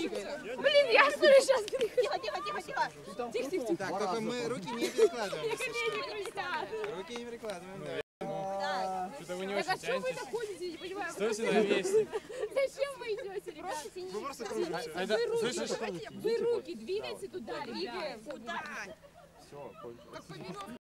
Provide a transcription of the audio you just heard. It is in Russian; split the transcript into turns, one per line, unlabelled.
Блин, я смотрю сейчас.
Тихо. Так, только мы руки не перекладываем. Руки не перекладываем, да.
Что-то вы не очень тянетесь.
А что вы так ходите, я не понимаю.
Стойте на месте.
Зачем вы идете, ребята?
Вы просто кружите.
Вы руки двигайте туда, ребят.
Все, кончилось.